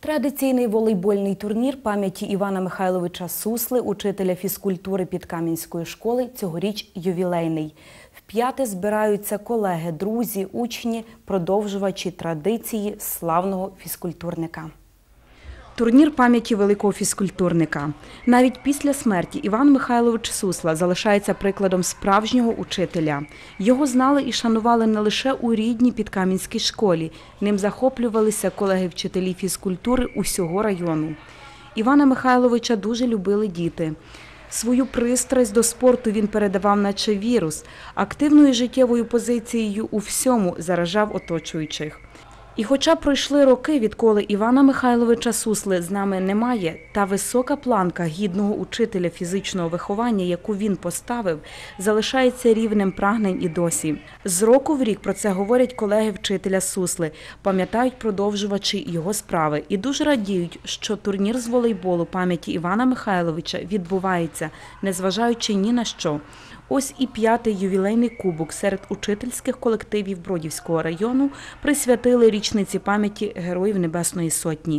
Традиційний волейбольний турнір пам'яті Івана Михайловича Сусли, учителя фізкультури Підкам'янської школи, цьогоріч ювілейний. Вп'яте збираються колеги, друзі, учні, продовжувачі традиції славного фізкультурника. Турнір пам'яті великого фізкультурника. Навіть після смерті Іван Михайлович Сусла залишається прикладом справжнього учителя. Його знали і шанували не лише у рідній Підкам'янській школі. Ним захоплювалися колеги-вчителі фізкультури усього району. Івана Михайловича дуже любили діти. Свою пристрасть до спорту він передавав наче вірус. Активною життєвою позицією у всьому заражав оточуючих. І хоча пройшли роки, відколи Івана Михайловича Сусли з нами немає, та висока планка гідного учителя фізичного виховання, яку він поставив, залишається рівнем прагнень і досі. З року в рік про це говорять колеги вчителя Сусли, пам'ятають продовжувачі його справи і дуже радіють, що турнір з волейболу пам'яті Івана Михайловича відбувається, незважаючи ні на що. Ось і п'ятий ювілейний кубок серед учительських колективів Бродівського району присвятили річниці пам'яті Героїв Небесної Сотні.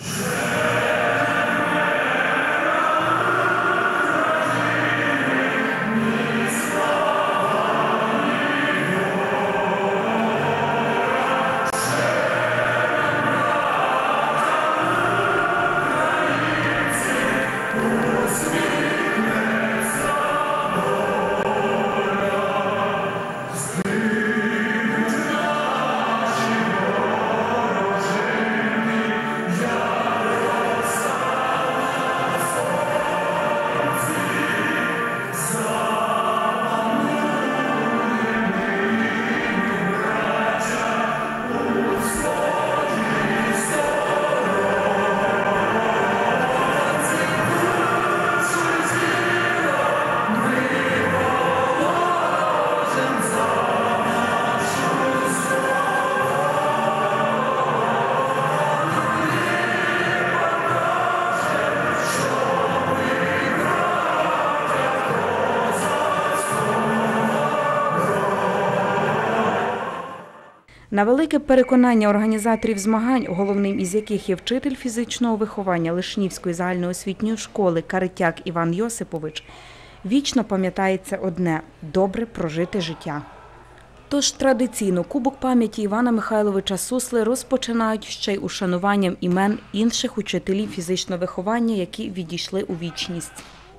На велике переконання організаторів змагань, головним із яких є вчитель фізичного виховання Лишнівської загальноосвітньої школи Каретяк Іван Йосипович, вічно пам'ятається одне – добре прожите життя. Тож традиційно Кубок пам'яті Івана Михайловича Сусли розпочинають ще й ушануванням імен інших учителів фізичного виховання, які відійшли у вічність.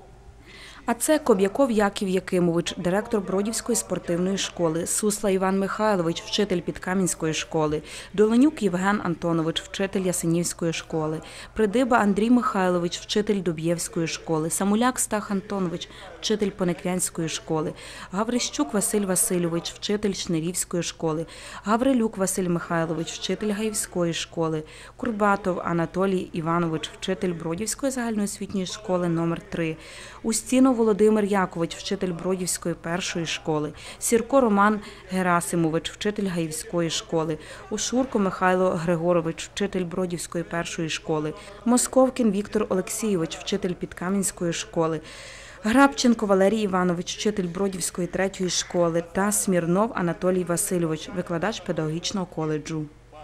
А це Коб'яков Яків Якимович, директор Бродівської спортивної школи, Сусла Іван Михайлович, вчитель Підкам'янської школи, Доленюк Євген Антонович, вчитель Ясенівської школи, Придиба Андрій Михайлович, вчитель Дуб'євської школи, Самуляк Стах Антонович, вчитель Пониквянської школи, Гаврищук Василь Васильович, вчитель Шнирівської школи, Гаврилюк Василь Михайлович, вчитель Гаївської школи, Курбатов Анатолій Іванович, вчитель Бродівської загальноосвітньої школи номер 3, Устінов Володимир Якович, вчитель Бродівської першої школи, Сірко Роман Герасимович, вчитель Гаївської школи, Ушурко Михайло Григорович, вчитель Бродівської першої школи, Московкін Віктор Олексійович, вчитель Підкам'янської школи, Грабченко Валерій Іванович, вчитель Бродівської третьої школи та Смірнов Анатолій Васильович, викладач педагогічного коледжу.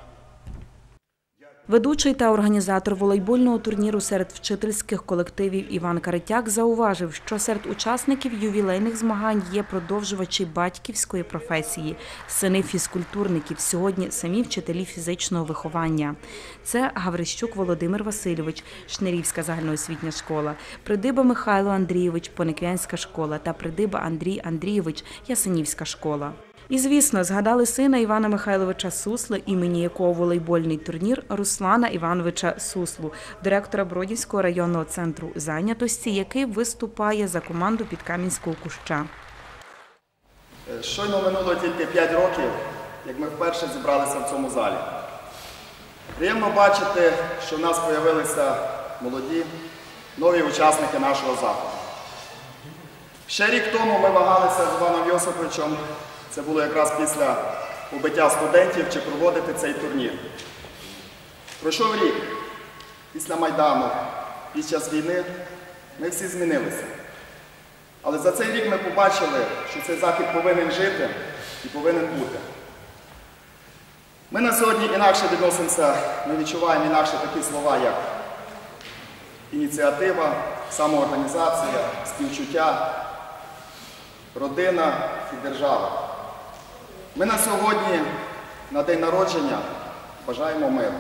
Ведучий та організатор волейбольного турніру серед вчительських колективів Іван Каретяк зауважив, що серед учасників ювілейних змагань є продовжувачі батьківської професії, сини фізкультурників, сьогодні самі вчителі фізичного виховання. Це Гаврищук Володимир Васильович, Шнирівська загальноосвітня школа, Придиба Михайло Андрійович, Пониквянська школа та Придиба Андрій Андрійович, Ясенівська школа. І, звісно, згадали сина Івана Михайловича Сусли, імені якого волейбольний турнір, Руслана Івановича Суслу, директора Бродівського районного центру зайнятості, який виступає за команду Підкам'янського Куща. Щойно минуло тільки 5 років, як ми вперше зібралися в цьому залі. Приємно бачити, що в нас з'явилися молоді, нові учасники нашого заходу. Ще рік тому ми вагалися з Іваном Йосиповичем. Це було якраз після побиття студентів, чи проводити цей турнір. Пройшов рік. Після Майдану, під час війни ми всі змінилися. Але за цей рік ми побачили, що цей захід повинен жити і повинен бути. Ми на сьогодні інакше відносимося, ми відчуваємо інакше такі слова, як ініціатива, самоорганізація, співчуття, родина і держава. Ми на сьогодні, на день народження, бажаємо миру.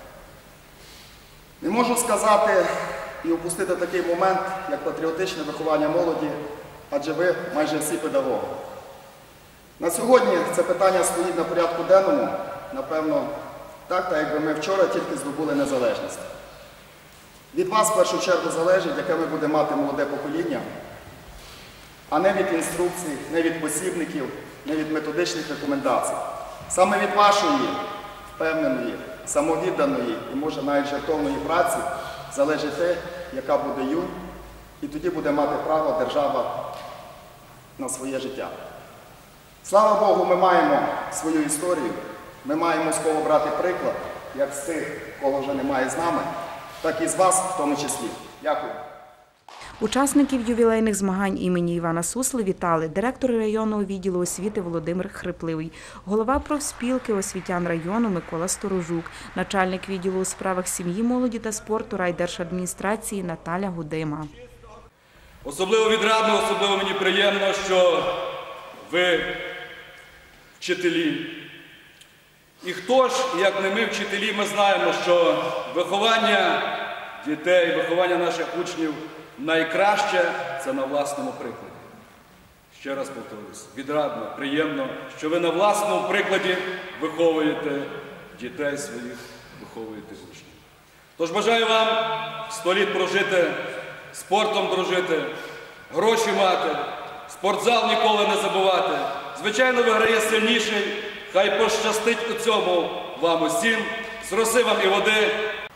Не можу сказати і опустити такий момент, як патріотичне виховання молоді, адже ви майже всі педагоги. На сьогодні це питання стоїть на порядку денному, напевно, так, якби ми вчора тільки здобули незалежність. Від вас, в першу чергу, залежить, яке ми будемо мати молоде покоління, а не від інструкцій, не від посібників, не від методичних рекомендацій. Саме від вашої впевненої, самовідданої і, може, навіть жертовної праці залежить те, яка буде юнь, і тоді буде мати право держава на своє життя. Слава Богу, ми маємо свою історію, ми маємо з кого брати приклад, як з тих, кого вже немає з нами, так і з вас в тому числі. Дякую. Учасників ювілейних змагань імені Івана Сусли вітали директор районного відділу освіти Володимир Хрипливий, голова профспілки освітян району Микола Сторожук, начальник відділу у справах сім'ї, молоді та спорту райдержадміністрації Наталя Гудима. Особливо відрадно, особливо мені приємно, що ви вчителі. І хто ж, як не ми, вчителі, ми знаємо, що виховання дітей, виховання наших учнів найкраще – це на власному прикладі. Ще раз повторюсь, відрадно, приємно, що ви на власному прикладі виховуєте дітей своїх, виховуєте учнів. Тож бажаю вам 100 літ прожити, спортом дружити, гроші мати, спортзал ніколи не забувати. Звичайно, виграє сильніший, хай пощастить у цьому вам усім, з роси вам і води.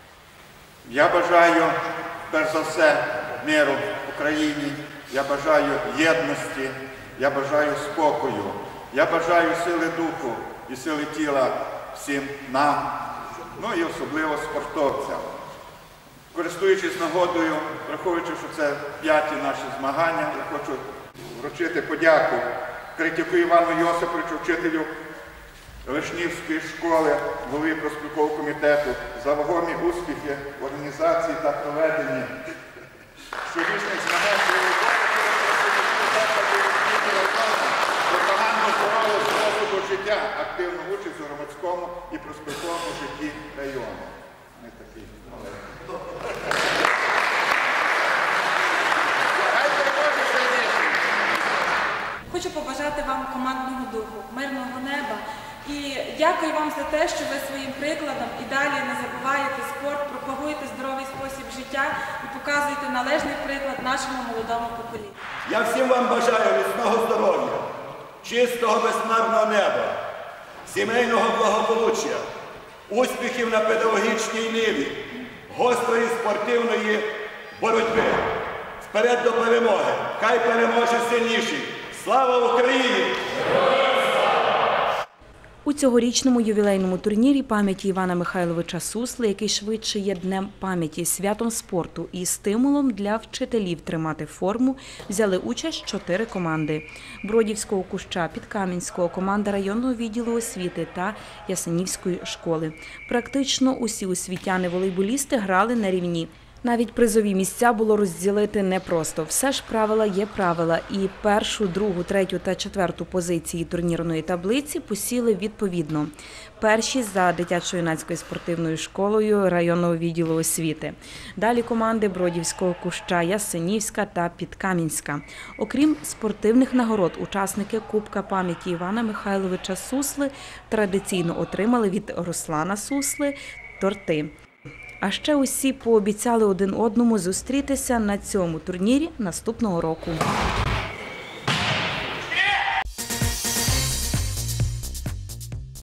Я бажаю, перш за все, миру в Україні, я бажаю єдності, я бажаю спокою, я бажаю сили духу і сили тіла всім нам, ну і особливо спортовцям. Користуючись нагодою, враховуючи, що це 5-ті наші змагання, я хочу вручити подяку Критяку Івану Йосиповичу, вчителю Лишнівської школи, голові профспілкового комітету, за вагомі успіхи в організації та проведенні щорічних змагань пропаганду здорового способу життя, активну участь у громадському і профспілковому житті району. Ми такі маленькі. Хочу побажати вам командного духу, мирного неба. І дякую вам за те, що ви своїм прикладом і далі не забуваєте спорт, пропагуєте здоровий спосіб життя і показуєте належний приклад нашому молодому поколінню. Я всім вам бажаю міцного здоров'я, чистого безхмарного неба, сімейного благополуччя, успіхів на педагогічній ниві, гострої спортивної боротьби. Вперед до перемоги! Хай переможе сильніший! Слава Україні! У цьогорічному ювілейному турнірі пам'яті Івана Михайловича Сусли, який швидше є Днем пам'яті, святом спорту і стимулом для вчителів тримати форму, взяли участь 4 команди – Бродівського Куща, Підкам'янського, команда районного відділу освіти та Ясенівської школи. Практично усі освітяни-волейболісти грали на рівні. Навіть призові місця було розділити непросто. Все ж правила є правила. І першу, другу, третю та четверту позиції турнірної таблиці посіли відповідно. Перші за дитячо-юнацькою спортивною школою районного відділу освіти. Далі команди Бродівського Куща, Ясенівська та Підкам'янська. Окрім спортивних нагород, учасники Кубка пам'яті Івана Михайловича Сусли традиційно отримали від Руслана Сусли торти. А ще усі пообіцяли один одному зустрітися на цьому турнірі наступного року.